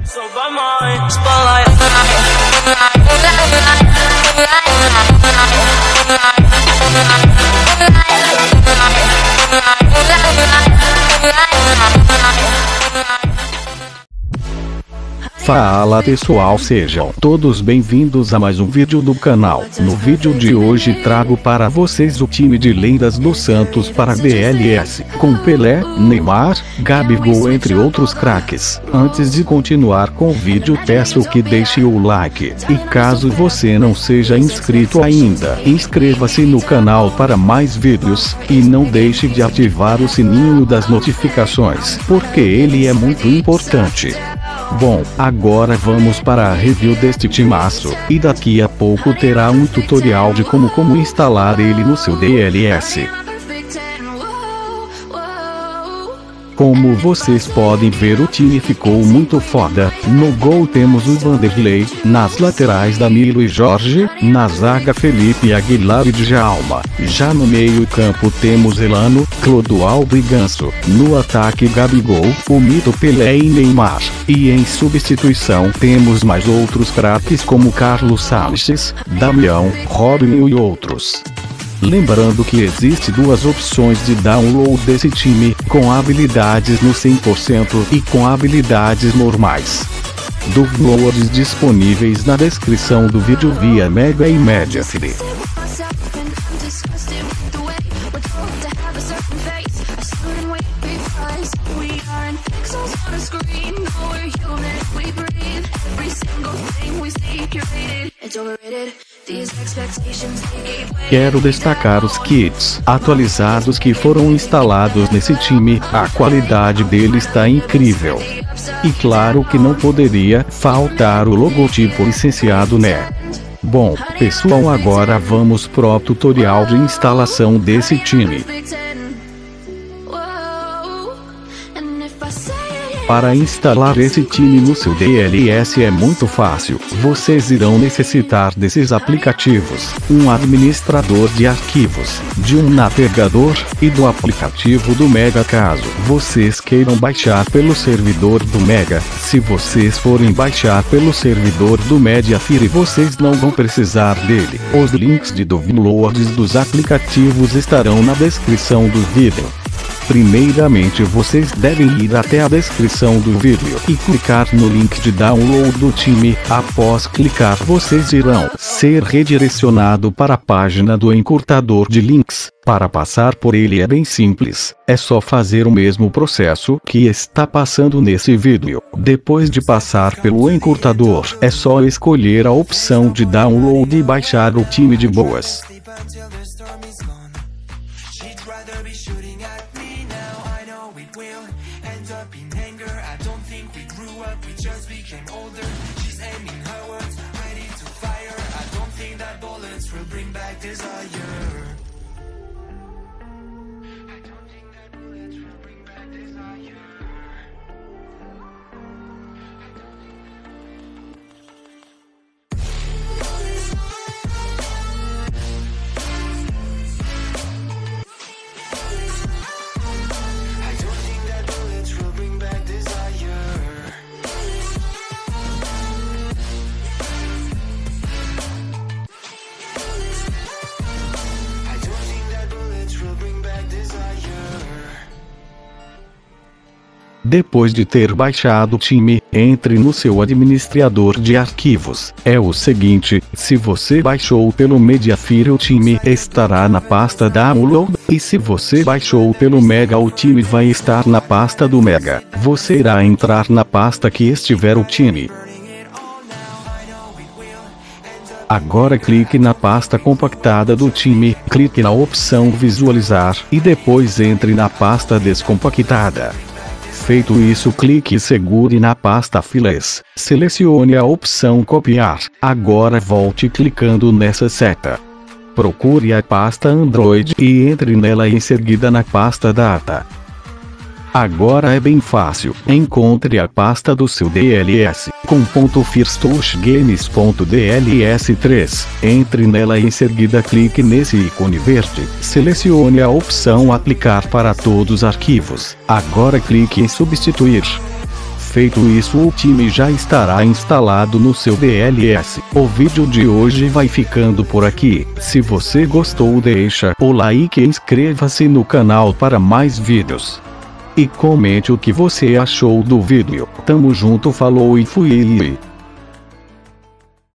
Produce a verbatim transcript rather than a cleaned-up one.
Fala pessoal, sejam todos bem-vindos a mais um vídeo do canal. No vídeo de hoje trago para vocês o time de lendas do Santos para D L S, com Pelé, Neymar, Gabigol entre outros craques. Antes de continuar com o vídeo, peço que deixe o like, e caso você não seja inscrito ainda, inscreva-se no canal para mais vídeos, e não deixe de ativar o sininho das notificações, porque ele é muito importante. Bom, agora vamos para a review deste timaço, e daqui a pouco terá um tutorial de como como instalar ele no seu D L S. Como vocês podem ver, o time ficou muito foda. No gol temos o Vanderlei, nas laterais Danilo e Jorge, na zaga Felipe Aguilar e Djalma. Já no meio campo temos Elano, Clodoaldo e Ganso. No ataque Gabigol, o mito Pelé e Neymar. E em substituição temos mais outros craques como Carlos Sanches, Damião, Robinho e outros. Lembrando que existe duas opções de download desse time, com habilidades no cem por cento e com habilidades normais. Downloads disponíveis na descrição do vídeo via Mega e Mediafire. Quero destacar os kits atualizados que foram instalados nesse time, a qualidade dele está incrível. E claro que não poderia faltar o logotipo licenciado, né? Bom, pessoal, agora vamos pro tutorial de instalação desse time. Para instalar esse time no seu D L S é muito fácil. Vocês irão necessitar desses aplicativos: um administrador de arquivos, de um navegador, e do aplicativo do Mega caso vocês queiram baixar pelo servidor do Mega. Se vocês forem baixar pelo servidor do Mediafire, vocês não vão precisar dele. Os links de downloads dos aplicativos estarão na descrição do vídeo. Primeiramente, vocês devem ir até a descrição do vídeo e clicar no link de download do time. Após clicar, vocês irão ser redirecionados para a página do encurtador de links. Para passar por ele é bem simples, é só fazer o mesmo processo que está passando nesse vídeo. Depois de passar pelo encurtador, é só escolher a opção de download e baixar o time de boas. Depois de ter baixado o time, entre no seu administrador de arquivos. É o seguinte: se você baixou pelo Mediafire, o time estará na pasta download, e se você baixou pelo Mega, o time vai estar na pasta do Mega. Você irá entrar na pasta que estiver o time. Agora clique na pasta compactada do time, clique na opção visualizar, e depois entre na pasta descompactada. Feito isso, clique e segure na pasta Files. Selecione a opção copiar. Agora volte clicando nessa seta. Procure a pasta Android e entre nela e em seguida na pasta Data. Agora é bem fácil. Encontre a pasta do seu D L S com .firstouchgames ponto D L S três. Entre nela e em seguida clique nesse ícone verde. Selecione a opção aplicar para todos os arquivos. Agora clique em substituir. Feito isso, o time já estará instalado no seu D L S. O vídeo de hoje vai ficando por aqui. Se você gostou, deixa o like e inscreva-se no canal para mais vídeos. E comente o que você achou do vídeo. Tamo junto, falou e fui.